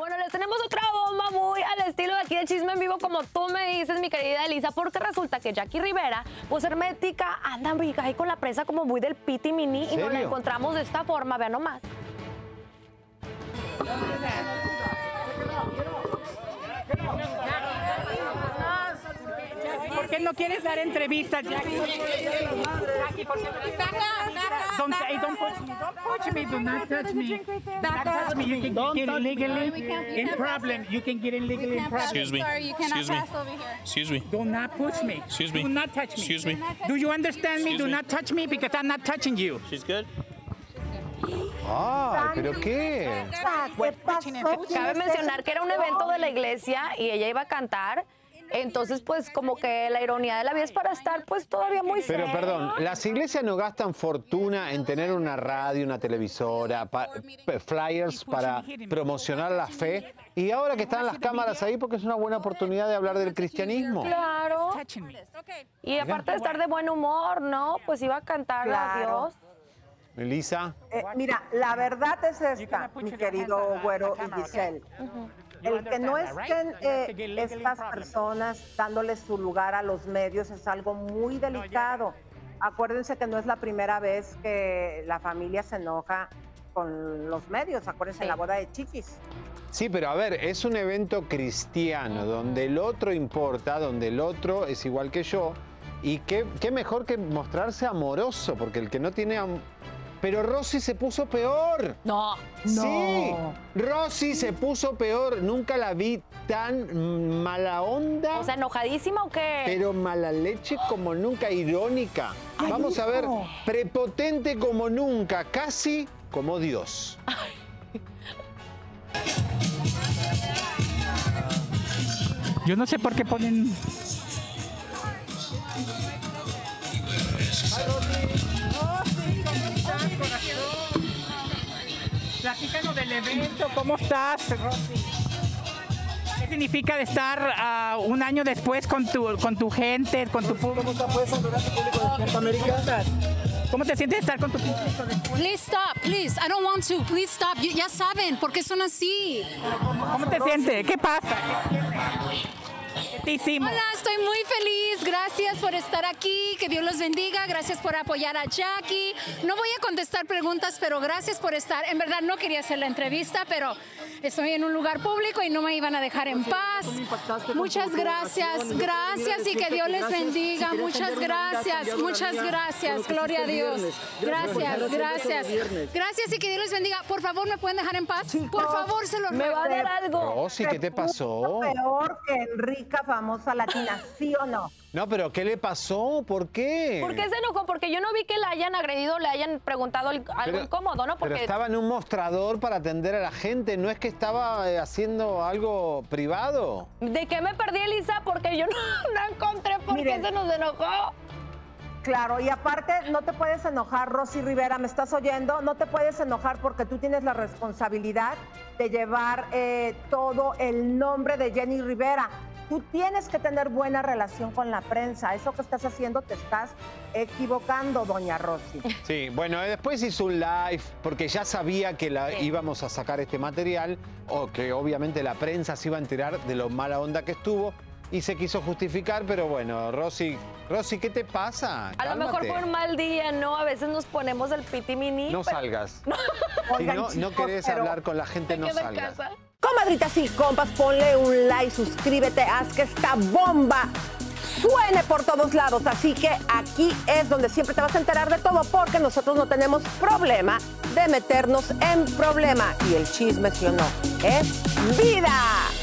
Bueno, les tenemos otra bomba muy al estilo de aquí de Chisme en Vivo, como tú me dices, mi querida Elisa, porque resulta que Jackie Rivera, pues hermética, anda ahí con la presa como muy del Piti Mini y nos la encontramos de esta forma, vean nomás. ¿Por qué no quieres dar entrevistas, Jackie? Jackie, ¿por qué no quieres don't touch me, do not touch me. Don't touch me, you can get illegally in problem. You can get illegally in problem. Excuse me. Excuse me. Excuse me. Do not push me. Excuse me. Do not touch me. Excuse me. Do you understand me? Excuse Do me. not touch me because I'm not touching you. She's good. Ay, ¿pero qué? Cabe mencionar que era un evento de la iglesia y ella iba a cantar. Entonces, pues, como que la ironía de la vida es para estar, pues, todavía muy serio. Pero, perdón, las iglesias no gastan fortuna en tener una radio, una televisora, flyers para promocionar la fe. Y ahora que están las cámaras ahí, porque es una buena oportunidad de hablar del cristianismo. Claro. Y aparte de estar de buen humor, ¿no? Pues iba a cantar a Dios. Elisa. Mira, la verdad es esta, mi querido Güero y Giselle. El que no estén estas personas dándoles su lugar a los medios es algo muy delicado. Acuérdense que no es la primera vez que la familia se enoja con los medios. Acuérdense la boda de Chiquis. Sí, pero a ver, es un evento cristiano donde el otro importa, donde el otro es igual que yo. Y qué mejor que mostrarse amoroso, porque el que no tiene... Pero Rosy se puso peor. No. Sí, Rosy se puso peor. Nunca la vi tan mala onda. O sea, ¿enojadísima o qué? Pero mala leche como nunca, irónica. Ay, vamos a ver, prepotente como nunca, casi como Dios. Yo no sé por qué ponen... Platícanos del evento, ¿cómo estás, Rosy? ¿Qué significa de estar un año después con tu gente, con tu público? ¿Cómo puedes saludar a tu público de Despierta América? ¿Cómo te sientes de estar con tu público después? Please stop, please. I don't want to. Please stop. Ya saben por qué son así. ¿Cómo te sientes? ¿Qué pasa? ¿Qué te hicimos? Hola, estoy muy feliz. Gracias por estar aquí. Que Dios los bendiga. Gracias por apoyar a Jackie. No voy a contestar preguntas, pero gracias por estar. En verdad no quería hacer la entrevista, pero estoy en un lugar público y no me iban a dejar en paz. Muchas gracias. Gracias y que Dios les bendiga. Muchas gracias. Muchas gracias. Gloria a Dios. Gracias, gracias. Gracias y que Dios les bendiga. Por favor, ¿me pueden dejar en paz? Por favor, se lo ruego. ¿Me va a dar algo? Rosy, ¿qué te pasó? Peor que Enrica, famosa latina, ¿sí o no? No, pero ¿qué le pasó? ¿Por qué? ¿Por qué se enojó? Porque yo no vi que la hayan agredido, le hayan preguntado algo incómodo, ¿no? Porque Pero estaba en un mostrador para atender a la gente, ¿no es que estaba haciendo algo privado? ¿De qué me perdí, Elisa? Porque yo no encontré por qué se nos enojó. Claro, y aparte no te puedes enojar, Rosy Rivera, ¿me estás oyendo? No te puedes enojar porque tú tienes la responsabilidad de llevar todo el nombre de Jenny Rivera. Tú tienes que tener buena relación con la prensa. Eso que estás haciendo te estás equivocando, doña Rosy. Sí, bueno, después hizo un live porque ya sabía que íbamos a sacar este material o que obviamente la prensa se iba a enterar de lo mala onda que estuvo y se quiso justificar, pero bueno, Rosy, ¿qué te pasa? A lo mejor fue un mal día, ¿no? A veces nos ponemos el Piti Mini. No salgas. Si no querés hablar con la gente, no salgas. Comadritas y compas, ponle un like, suscríbete, haz que esta bomba suene por todos lados. Así que aquí es donde siempre te vas a enterar de todo, porque nosotros no tenemos problema de meternos en problema. Y el chisme, sí o no, es vida.